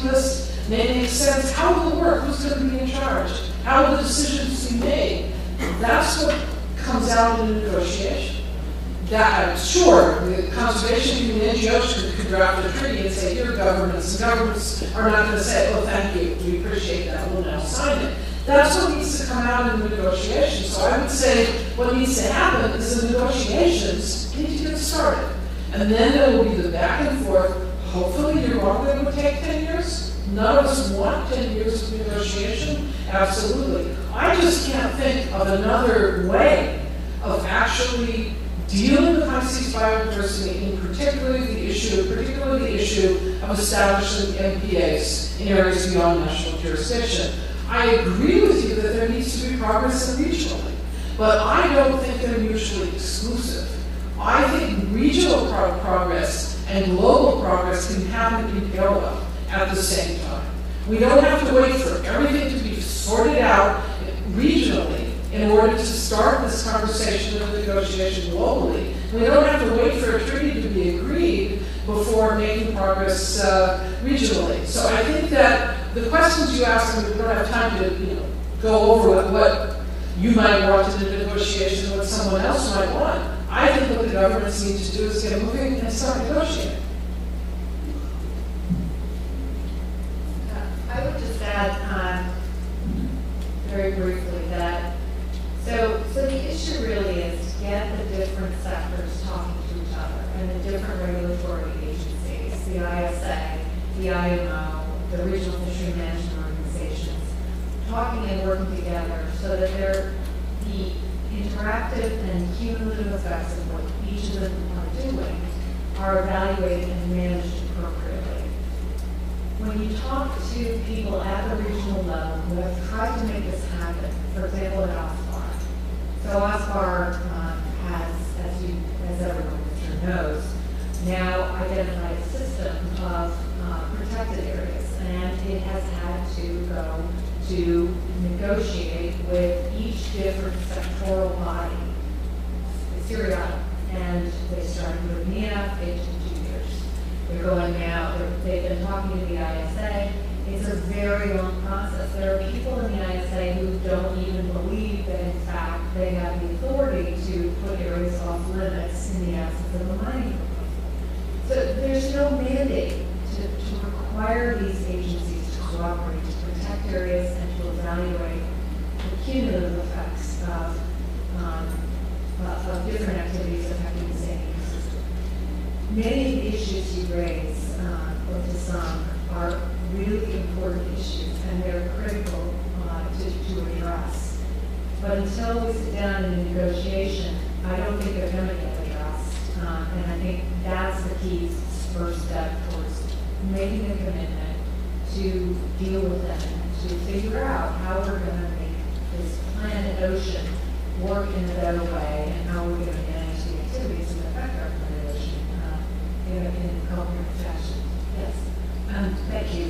unambiguous, and they make sense. How will it work? Who's going to be in charge? How will the decisions be made? That's what comes out in a negotiation. That, sure, the conservation community, NGOs could draft a treaty and say, here are governments, and governments are not going to say, oh, thank you, we appreciate that, we'll now sign it. That's what needs to come out in the negotiations. So I would say what needs to happen is the negotiations need to get started. And then there will be the back and forth. Hopefully you're wrong that it would take 10 years. None of us want 10 years of negotiation. Absolutely. I just can't think of another way of actually dealing with high seas biodiversity, and particularly the issue of establishing MPAs in areas beyond national jurisdiction. I agree with you that there needs to be progress regionally, but I don't think they're mutually exclusive. I think regional progress and global progress can happen in parallel at the same time. We don't have to wait for everything to be sorted out regionally in order to start this conversation and negotiation globally. We don't have to wait for a treaty to be agreed before making progress regionally. So I think that the questions you ask, and we don't have time to go over what you might want in a negotiation and what someone else might want. I think what the governments need to do is get moving and start negotiating. I would just add very briefly that so the issue really is to get the different sectors talking to each other and the different regulatory agencies, the ISA, the IMO, the regional fishery management organizations, talking and working together so that they're the interactive and cumulative effects of what each of them are doing are evaluated and managed appropriately. When you talk to people at the regional level who have tried to make this happen, for example at OSPAR, so OSPAR has, as everyone knows, now identified a system of protected areas, and it has had to go to negotiate with each different sectoral body. It's seriatim, and they started with NEAF, it took 2 years. They're going now, they've been talking to the ISA. It's a very long process. There are people in the ISA who don't even believe that, in fact, they have the authority to put areas off limits in the absence of a mining proposal. So there's no mandate to require these agencies to cooperate, to protect areas, and to evaluate the cumulative effects of different activities affecting the same ecosystem. Many of the issues you raise, or to some, are really important issues, and they're critical to address. But until we sit down in a negotiation, I don't think they're going to get addressed. And I think that's the key first step towards making a commitment to deal with them, and to figure out how we're going to make this planet ocean work in a better way, and how we're going to manage the activities that affect our planet ocean in a coherent fashion. Yes. Thank you.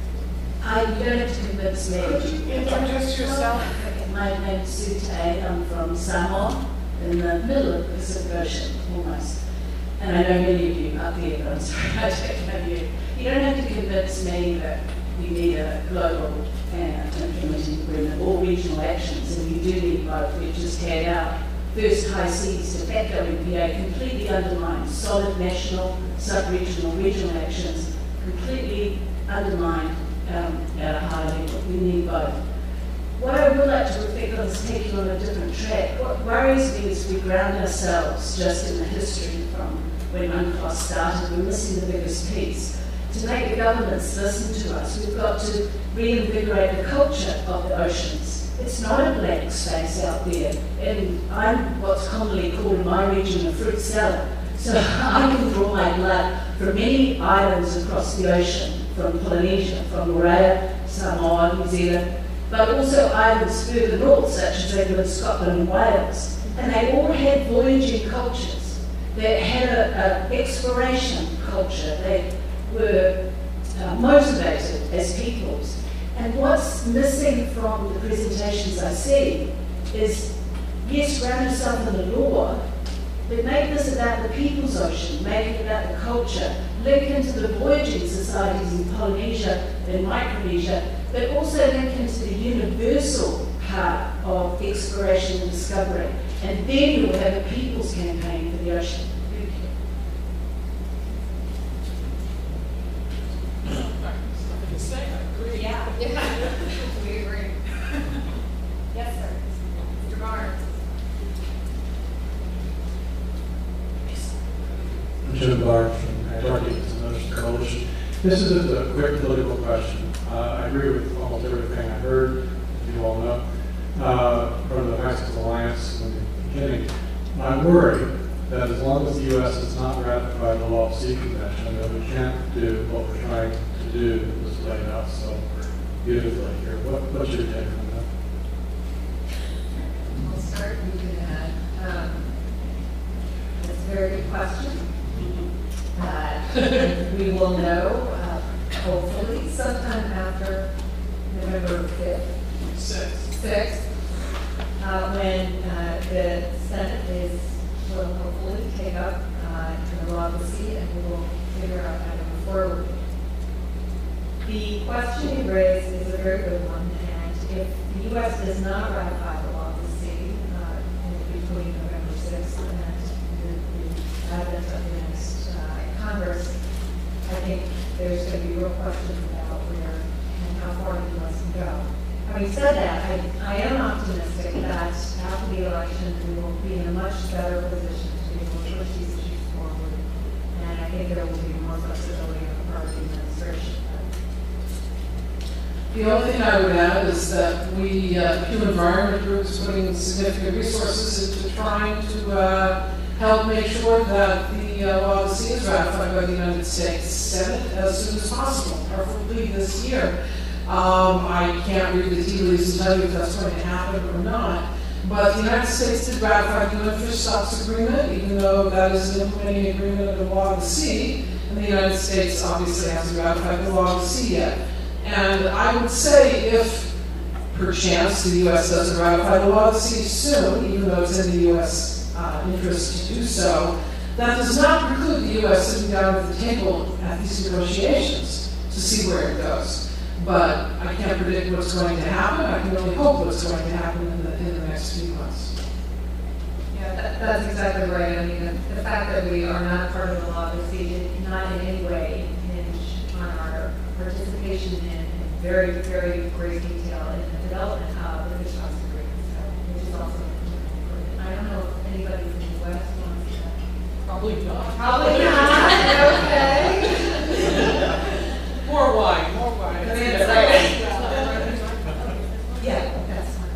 You don't have to convince me. Could you introduce yourself? My name's Sue Tay. I'm from Samoa, in the middle of the Pacific Ocean, almost. And I know many of you up here, but I'm sorry, I don't know you. You don't have to convince me that you need a global implementing agreement or regional actions, and you do need both. We've just had our first high seas de facto MPA completely undermined solid national, sub-regional, regional actions, completely undermined at a high level. We need both. What I would like to reflect on is taking on a different track. What worries me is we ground ourselves just in the history from when UNCLOS started. We're missing the biggest piece. To make the governments listen to us, we've got to reinvigorate the culture of the oceans. It's not a blank space out there. And I'm what's commonly called in my region a fruit salad. So I can draw my blood from many islands across the ocean, from Polynesia, from Moorea, Samoa, New Zealand, but also islands further north, such as England, Scotland, and Wales. And they all had voyaging cultures. They had an exploration culture. They were motivated as peoples. And what's missing from the presentations I see is, yes, ground yourself in the law, but make this about the people's ocean, make it about the culture, link into the voyaging societies in Polynesia and Micronesia, but also link into the universal part of exploration and discovery. And then you will have a people's campaign for the ocean. Nothing to say, I agree. Yeah. We agree. Yes, sir. Mr. Barnes. Jim Barnes from Antarctic and Ocean Coalition. This is just a quick political question. I agree with almost everything I heard, as you all know, from the Mexican Alliance in the beginning. I'm worried that as long as the U.S. has not ratified the Law of Sea Convention, that we can't do what we're trying to do was laid out so beautifully here. What's your take on that? I'll start, you can add. That's a very good question. We will know, hopefully, sometime after November 5th, 6th, when the Senate will hopefully take up the Law of the Sea, and we will figure out how to move forward. The question you raised is a very good one, and if the U.S. does not ratify the Law of the Sea between November 6th and the advent of the next Congress, I think there's going to be real questions about where and how far the U.S. can go. Having said that, I am optimistic that after the election we will be in a much better position to be able to push these issues forward, and I think there will be more flexibility on the part of the administration. The only thing I would add is that we, Pew Environment Group, is putting significant resources into trying to help make sure that the Law of the Sea is ratified by the United States Senate as soon as possible, preferably this year. I can't read the tea leaves and tell you if that's going to happen or not, but the United States did ratify the Unfinished Stocks Agreement, even though that is an implementing agreement of the Law of the Sea, and the United States obviously hasn't ratified the Law of the Sea yet. And I would say if, perchance, the U.S. doesn't ratify the Law of the Sea soon, even though it's in the U.S. Interest to do so, that does not preclude the U.S. sitting down at the table at these negotiations to see where it goes. But I can't predict what's going to happen. I can only hope what's going to happen in the next few months. Yeah, that's exactly right. I mean, the fact that we are not part of the Law of the Sea did not in any way hinge on our participation in very, very great detail in the development of the Fish Stocks Agreement, which is also important. I don't know if anybody from the West wants to. Probably not. Probably not. Okay. More wine. Yeah, that's fine.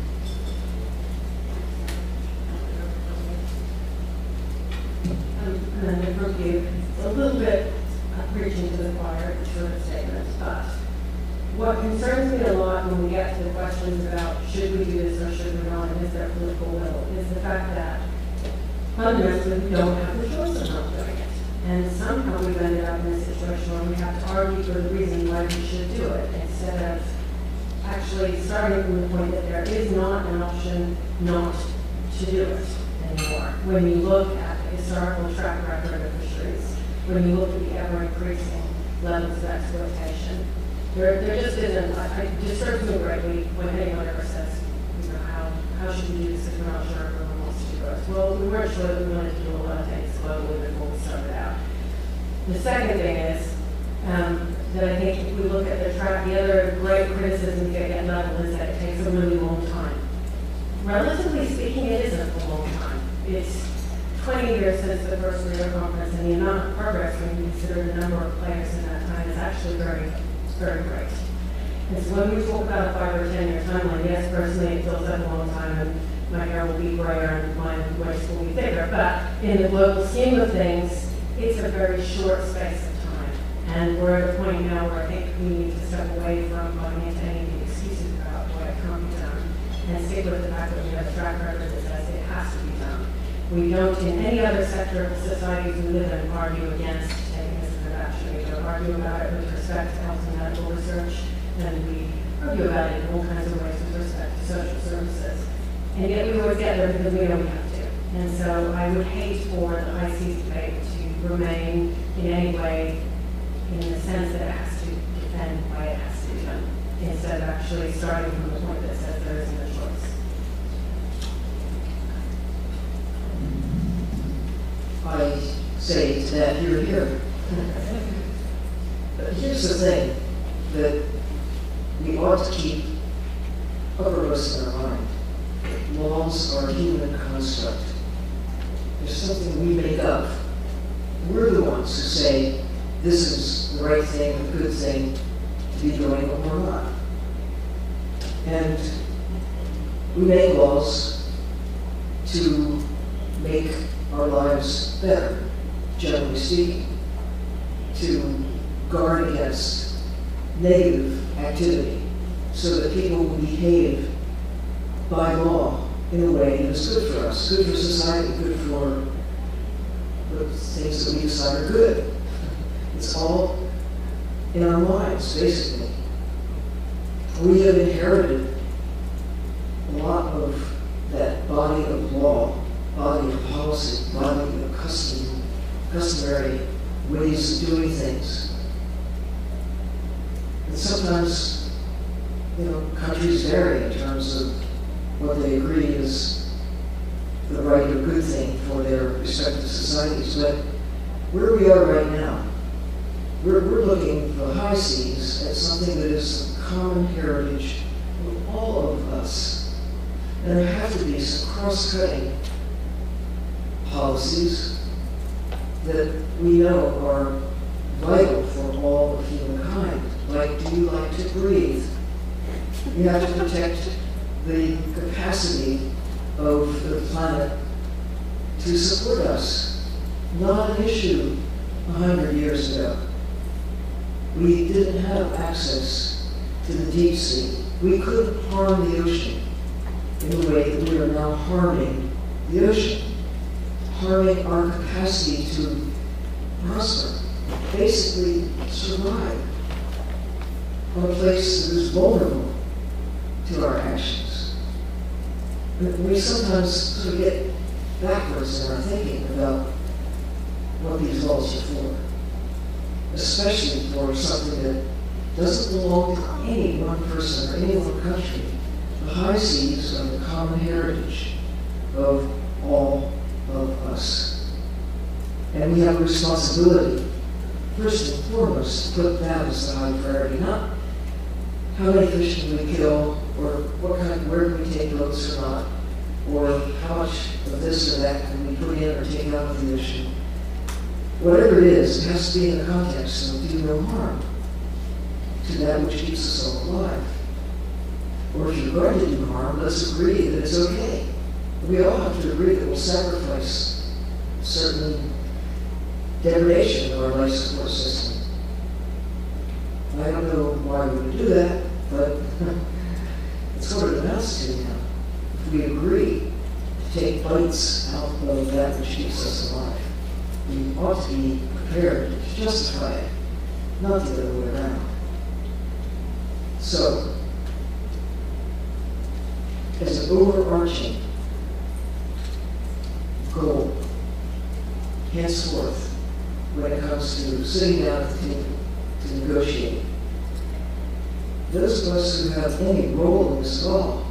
And then from you, it's a little bit preaching to the choir, short statement, but what concerns me a lot when we get to the questions about should we do this or should we not, and is there political will, is the fact that fundamentally we don't have the choice of not doing it. And somehow we've ended up in a situation where we have to argue for the reason why we should do it, instead of actually starting from the point that there is not an option not to do it anymore. When you look at the historical track record of fisheries, when you look at the ever-increasing levels of exploitation, there just isn't, it disturbs me greatly when anyone ever says, you know, how should we do this if we're not sure everyone wants to do it. Well, we weren't sure that we wanted to do a lot of things globally before we started out. The second thing is that I think if we look at the track, the other great criticism we get at level is that it takes a really long time. Relatively speaking, it isn't a long time. It's 20 years since the first Rio conference, and the amount of progress when you consider the number of players in that time is actually very, very great. And so when we talk about a 5 or 10 year timeline, yes, personally it feels like a long time, and my hair will be grayer and my waist will be thicker, but in the global scheme of things, it's a very short space of time. And we're at a point now where I think we need to step away from buying into any of the excuses about why it can't be done, and stick with the fact that we have a track record that says it has to be done. We don't, in any other sector of societies we live in, argue against taking this kind of action. We don't argue about it with respect to health and medical research, and we argue about it in all kinds of ways with respect to social services. And yet we always get there because we know we have to. And so I would hate for the high seas debate to remain in any way in the sense that it has to defend why it has to be done, instead of actually starting from the point that says there isn't a choice. I say to that, you're here. But here's the thing that we ought to keep uppermost in our mind. Laws are a human construct. There's something we make up. We're the ones who say, this is the right thing, the good thing to be doing or not. And we make laws to make our lives better, generally speaking, to guard against negative activity so that people will behave by law in a way that is good for us, good for society, good for the things that we decide are good. It's all in our minds, basically. We have inherited a lot of that body of law, body of policy, body of customary ways of doing things. And sometimes, countries vary in terms of what they agree is the right or good thing for their respective societies. But where we are right now, we're looking for the high seas at something that is a common heritage of all of us. And there have to be some cross-cutting policies that we know are vital for all of humankind. Like, do you like to breathe? You have to protect the capacity of the planet to support us. Not an issue 100 years ago. We didn't have access to the deep sea. We couldn't harm the ocean in the way that we are now harming the ocean, harming our capacity to prosper, basically survive on a place that is vulnerable to our actions. And we sometimes sort of get backwards in our thinking about what these laws are for, especially for something that doesn't belong to any one person or any one country. The high seas are the common heritage of all of us. And we have a responsibility, first and foremost, to put that as the high priority, not how many fish can we kill, or where can we take boats or not, or how much of this or that can we put in or take out of the ocean. Whatever it is, it has to be in the context of do no harm to that which keeps us all alive. Or if you're going to do harm, let's agree that it's okay. We all have to agree that we'll sacrifice certain degradation of our life support system. I don't know why we would do that, but it's what it amounts to now. If we agree to take bites out of that which keeps us alive, we ought to be prepared to justify it, not the other way around. So, as an overarching goal, henceforth, when it comes to sitting down at the table to negotiate, those of us who have any role in this at all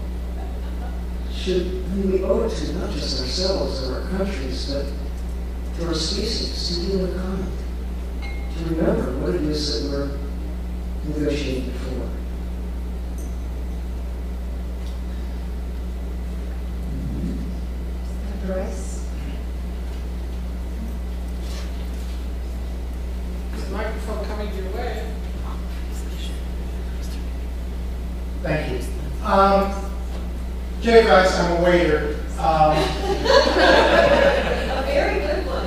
we owe it to not just ourselves or our countries, but to our species, to humankind, to remember what it is that we're negotiating for. Dr. Rice? Is the microphone coming your way? Thank you. Jay Rice, I'm a waiter. A very good one.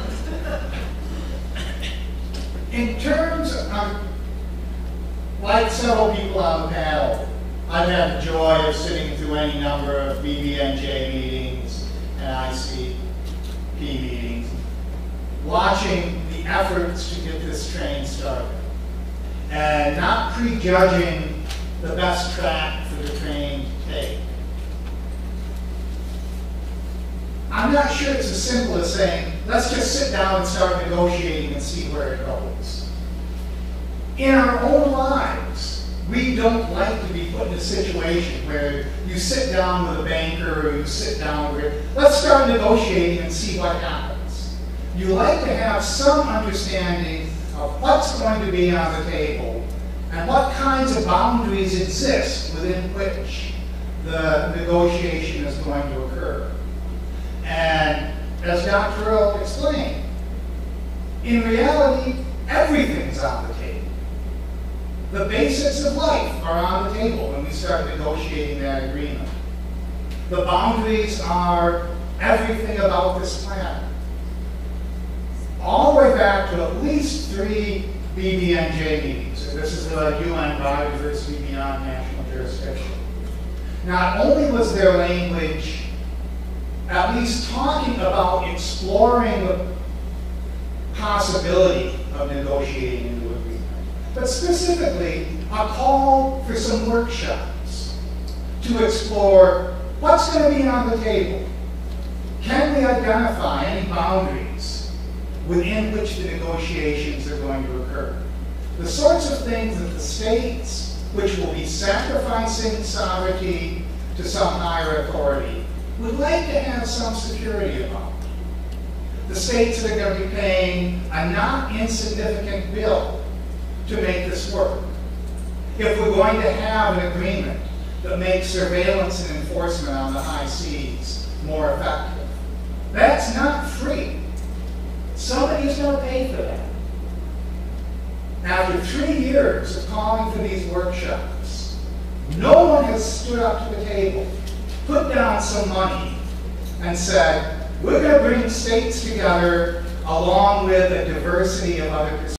In terms of, like several people on the panel, I've had the joy of sitting through any number of BBNJ meetings and ICP meetings, watching the efforts to get this train started, and not prejudging the best track for the train to take. I'm not sure it's as simple as saying, let's just sit down and start negotiating and see where it goes. In our own lives, we don't like to be put in a situation where you sit down with a banker or you sit down with, let's start negotiating and see what happens. You like to have some understanding of what's going to be on the table and what kinds of boundaries exist within which the negotiation is going to occur. And as Dr. Earle explained, in reality, everything's on the table. The basics of life are on the table when we start negotiating that agreement. The boundaries are everything about this planet. All the way back to at least 3 BBNJ meetings. This is the UN Biodiversity Beyond National Jurisdiction. Not only was there language at least talking about exploring the possibility of negotiating into agreement, but specifically a call for some workshops to explore what's going to be on the table. Can we identify any boundaries within which the negotiations are going to occur? The sorts of things that the states, which will be sacrificing sovereignty to some higher authority, would like to have some security about. The states that are going to be paying a not insignificant bill to make this work. If we're going to have an agreement that makes surveillance and enforcement on the high seas more effective, that's not free. Somebody's going to pay for that. After 3 years of calling for these workshops, no one has stood up to the table, put down some money, and said, we're going to bring states together along with a diversity of other perspectives.